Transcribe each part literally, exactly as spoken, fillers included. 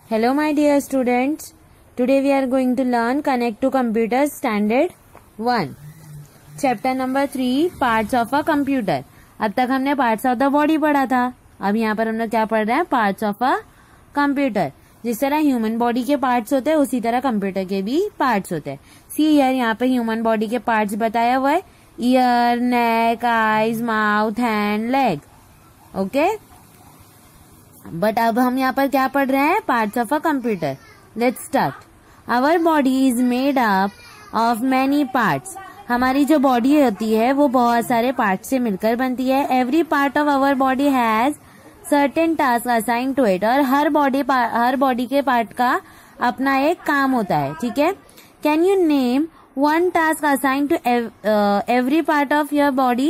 Hello my dear students, today we are going to learn Connect to Computer Standard one, Chapter number three, Parts of a Computer। अब तक हमने Parts of the Body पढ़ा था, अब यहाँ पर हम लोग क्या पढ़ रहे हैं, Parts of a Computer। जिस तरह ह्यूमन बॉडी के पार्ट्स होते हैं उसी तरह कंप्यूटर के भी पार्ट्स होते हैं। सी यार यहाँ पे ह्यूमन बॉडी के पार्ट्स बताया हुआ है, ear, neck, eyes, mouth, hand, leg. Okay, but अब हम यहाँ पर क्या पढ़ रहे हैं, parts of a computer. Let's start. Our body is made up of many parts. हमारी जो बॉडी होती है वो बहुत सारे पार्ट्स से मिलकर बनती है। Every part of our body has certain task assign to it. और हर बॉडी हर बॉडी के पार्ट का अपना एक काम होता है, ठीक है। Can you name one task assign to every part of your body?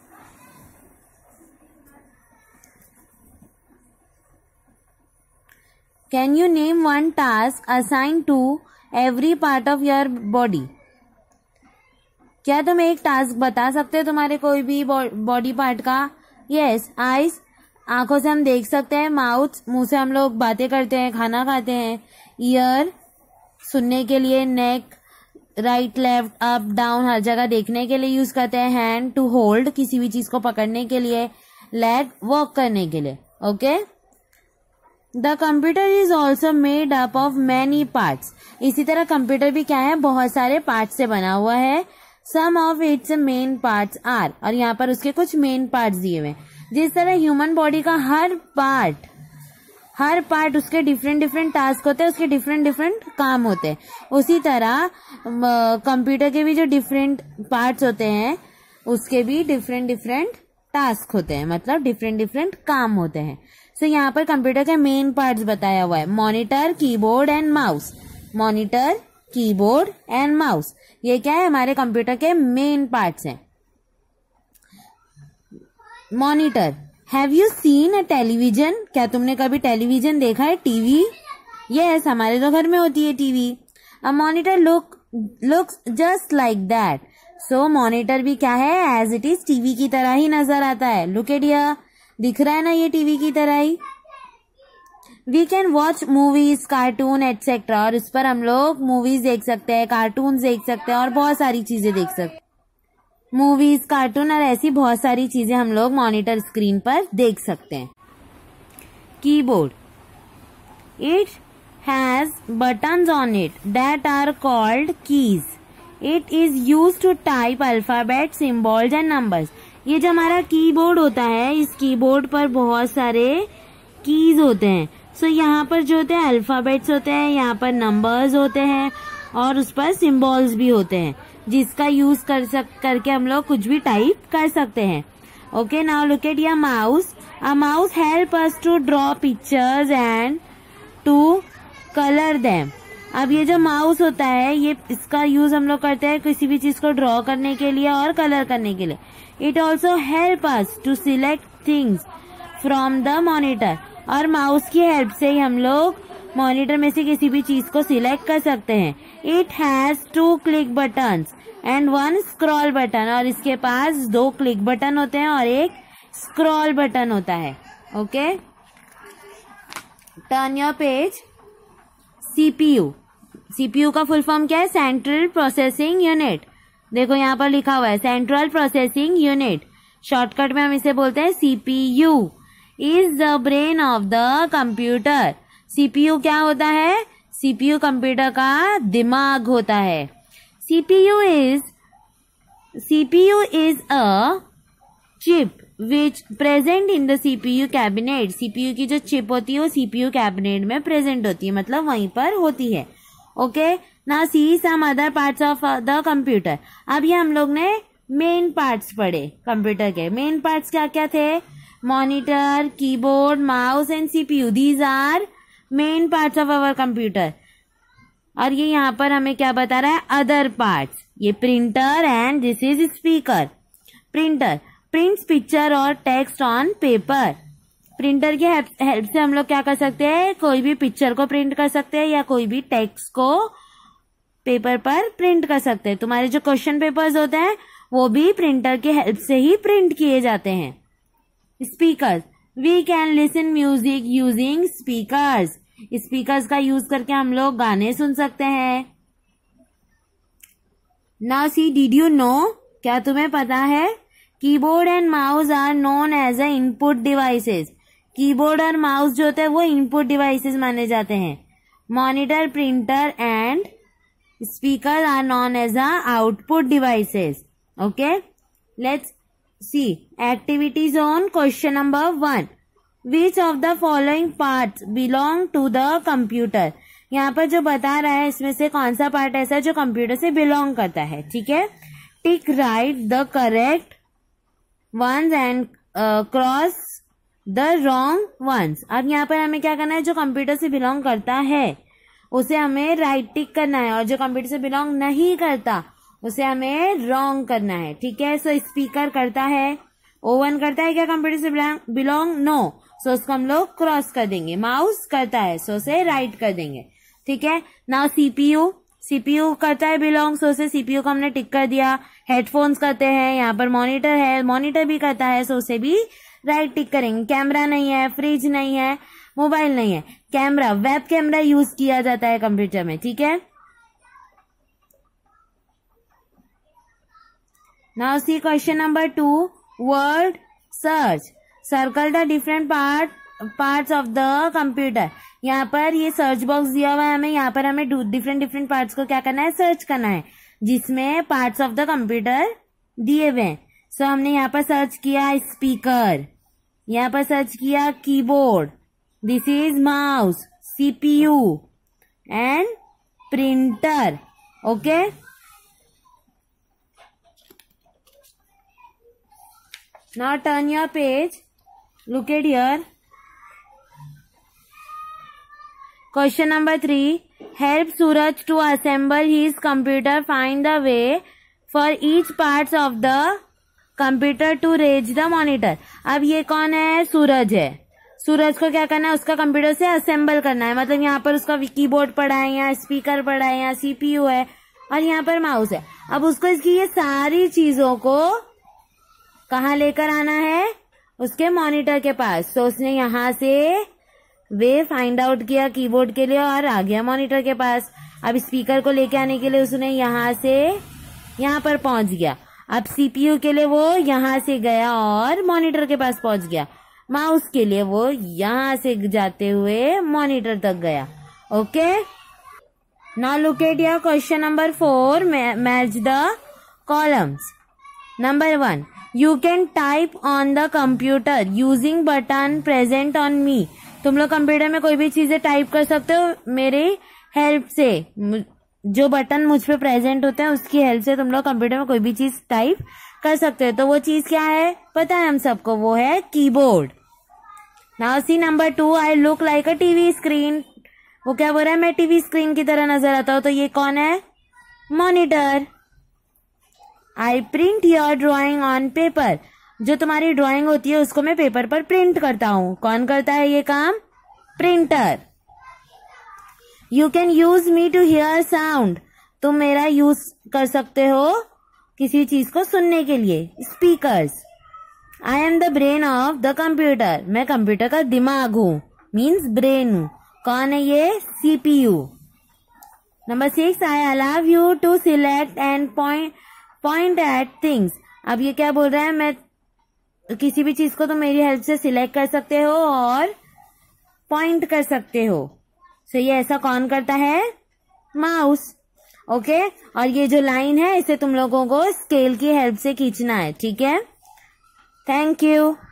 Can you name one task assigned to every part of your body? क्या तुम एक टास्क बता सकते हो तुम्हारे कोई भी बॉडी पार्ट का? यस, आईज, आंखों से हम देख सकते हैं। माउथ, मुंह से हम लोग बातें करते हैं, खाना खाते हैं। ईयर, सुनने के लिए। Neck, right, left, up, down, हर जगह देखने के लिए यूज करते हैं। हैंड, टू होल्ड, किसी भी चीज को पकड़ने के लिए। लेग, वॉक करने के लिए। Okay, the computer is also made up of many parts. इसी तरह कंप्यूटर भी क्या है, बहुत सारे पार्ट से बना हुआ है। Some of its main parts are, और यहाँ पर उसके कुछ मेन पार्ट्स दिए हुए हैं। जिस तरह ह्यूमन बॉडी का हर पार्ट हर पार्ट उसके डिफरेंट डिफरेंट टास्क होते हैं, उसके डिफरेंट डिफरेंट काम होते हैं, उसी तरह कंप्यूटर के भी जो डिफरेंट पार्ट्स होते हैं उसके भी डिफरेंट डिफरेंट टास्क होते हैं, मतलब डिफरेंट डिफरेंट काम होते हैं। सो so, यहाँ पर कंप्यूटर के मेन पार्ट्स बताया हुआ है। Monitor, keyboard and mouse. Monitor, keyboard and mouse, ये क्या है, हमारे कंप्यूटर के मेन पार्ट्स हैं। Monitor, have you seen a television? क्या तुमने कभी टेलीविजन देखा है, टीवी? यस, हमारे तो घर में होती है TV. A monitor look looks just like that. So monitor भी क्या है, एज इट इज टीवी की तरह ही नजर आता है। लुक एट हियर, दिख रहा है ना ये टीवी की तरह ही। We can watch movies, cartoon etcetera. और इस पर हम लोग मूवीज देख सकते हैं, कार्टून देख सकते हैं और बहुत सारी चीजें देख सकते हैं। मूवीज, कार्टून और ऐसी बहुत सारी चीजें हम लोग मॉनिटर स्क्रीन पर देख सकते हैं। Keyboard, it has buttons on it that are called keys. It is use to type alphabet, symbols and numbers. ये जो हमारा कीबोर्ड होता है, इस कीबोर्ड पर बहुत सारे कीज होते हैं। सो so, यहाँ पर जो होते हैं अल्फाबेट्स होते हैं, यहाँ पर नंबर्स होते हैं और उस पर सिम्बॉल्स भी होते हैं, जिसका यूज कर सक करके हम लोग कुछ भी टाइप कर सकते हैं। Okay, now look at your mouse. A mouse help us to draw pictures and to colour them. अब ये जो माउस होता है, ये इसका यूज हम लोग करते हैं किसी भी चीज को ड्रॉ करने के लिए और कलर करने के लिए। It also help us to select things from the monitor. और माउस की हेल्प से ही हम लोग मॉनिटर में से किसी भी चीज को सिलेक्ट कर सकते हैं। It has two click buttons and one scroll button. और इसके पास दो क्लिक बटन होते हैं और एक स्क्रॉल बटन होता है। Okay, turn your page. CPU, CPU का फुल फॉर्म क्या है, सेंट्रल प्रोसेसिंग यूनिट। देखो यहाँ पर लिखा हुआ है सेंट्रल प्रोसेसिंग यूनिट। शॉर्टकट में हम इसे बोलते हैं CPU. Is the brain of the computer. CPU क्या होता है, सीपीयू कंप्यूटर का दिमाग होता है। CPU is CPU is a chip which present in the CPU cabinet. CPU की जो चिप होती है वो सीपीयू कैबिनेट में प्रेजेंट होती है, मतलब वहीं पर होती है। Okay, now see some other parts of the computer. अभी हम लोग ने मेन पार्ट्स पढ़े कंप्यूटर के। मेन पार्ट्स क्या क्या थे, monitor, keyboard, mouse and CPU. These are main parts of our computer. और ये यहाँ पर हमें क्या बता रहा है, अदर पार्ट्स। ये printer and this is speaker. Printer prints picture और टेक्स्ट ऑन पेपर। प्रिंटर की हेल्प से हम लोग क्या कर सकते हैं, कोई भी पिक्चर को प्रिंट कर सकते हैं या कोई भी टेक्स्ट को पेपर पर प्रिंट कर सकते हैं। तुम्हारे जो क्वेश्चन पेपर्स होते हैं वो भी प्रिंटर की हेल्प से ही प्रिंट किए जाते हैं। Speakers, we can listen music using speakers. Speakers का यूज करके हम लोग गाने सुन सकते हैं। Now see, did you know, क्या तुम्हें पता है, keyboard and mouse are known as a input devices. Keyboard और माउस जो होते हैं वो इनपुट डिवाइसेस माने जाते हैं। Monitor, printer and speaker are known as a output devices. Okay, let's see activities on question number one. Which of the following parts belong to the computer. यहाँ पर जो बता रहा है इसमें से कौन सा पार्ट ऐसा है जो कंप्यूटर से बिलोंग करता है। ठीक है, tick right the correct ones and cross the wrong ones. अब यहाँ पर हमें क्या करना है, जो कंप्यूटर से बिलोंग करता है उसे हमें राइट टिक करना है, और जो कंप्यूटर से बिलोंग नहीं करता उसे हमें रॉन्ग करना है। ठीक है, सो स्पीकर करता है, ओवन करता है क्या कंप्यूटर से बिलोंग, नो, सो उसको हम लोग क्रॉस कर देंगे। माउस करता है, सो उसे राइट कर देंगे। ठीक है, नाउ सीपीयू, सीपीयू करता है बिलोंग, सो उसे सीपीयू को हमने टिक कर दिया। हेडफोन्स करते हैं, यहाँ पर मॉनिटर है, मॉनिटर भी करता है, सो उसे भी राइट टिक करेंगे। कैमरा नहीं है, फ्रिज नहीं है, मोबाइल नहीं है, कैमरा, वेब कैमरा यूज किया जाता है कंप्यूटर में। ठीक है, now see question number two, word search, circle the different part parts of the computer. यहाँ पर ये सर्च बॉक्स दिया हुआ है हमें, यहाँ पर हमें डिफरेंट डिफरेंट पार्ट्स को क्या करना है, सर्च करना है, जिसमें पार्ट्स ऑफ द कंप्यूटर दिए हुए हैं। सो so, हमने यहाँ पर सर्च किया स्पीकर, यहाँ पर सर्च किया keyboard, this is mouse, CPU and printer. Okay, now turn your page, look at here. Question number three, help Suraj to assemble his computer, find the way for each parts of the computer to reach the monitor. अब ये कौन है, सूरज है। सूरज को क्या करना है, उसका कंप्यूटर से असेंबल करना है, मतलब यहाँ पर उसका कीबोर्ड पड़ा है, यहाँ स्पीकर पड़ा है, यहाँ सीपीयू है और यहाँ पर माउस है। अब उसको इसकी ये सारी चीजों को कहाँ लेकर आना है, उसके मॉनिटर के पास। तो उसने यहाँ से वे फाइंड आउट किया कीबोर्ड के लिए और आ गया मॉनिटर के पास। अब स्पीकर को लेके आने के लिए उसने यहाँ से यहाँ पर पहुंच गया। अब सीपीयू के लिए वो यहाँ से गया और मॉनिटर के पास पहुंच गया। माउस के लिए वो यहाँ से जाते हुए मॉनिटर तक गया। Okay, now look at your question number four, match the columns. Number one, you can type on the computer using button present on me. तुम लोग कंप्यूटर में कोई भी चीजें टाइप कर सकते हो मेरी हेल्प से, जो बटन मुझ पे प्रेजेंट होते हैं उसकी हेल्प से तुम लोग कंप्यूटर में कोई भी चीज टाइप कर सकते हो। तो वो चीज क्या है पता है हम सबको, वो है keyboard. Now see number two, I look like a TV screen. वो क्या बोल रहा है, मैं टीवी स्क्रीन की तरह नजर आता हूँ। तो ये कौन है, monitor. I print your drawing on paper. जो तुम्हारी ड्राइंग होती है उसको मैं पेपर पर प्रिंट करता हूँ। कौन करता है ये काम, printer. You can use me to hear sound. तुम मेरा यूज कर सकते हो किसी चीज को सुनने के लिए, speakers. I am the brain of the computer. मैं कंप्यूटर का दिमाग हूँ, मीन्स ब्रेन हूँ। कौन है ये, CPU. Number six, I allow you to select and point point at things. अब ये क्या बोल रहा है, मैं किसी भी चीज को तुम मेरी हेल्प से सिलेक्ट कर सकते हो और पॉइंट कर सकते हो। सो so, ये ऐसा कौन करता है, माउस। ओके, और ये जो लाइन है इसे तुम लोगों को स्केल की हेल्प से खींचना है। ठीक है, थैंक यू।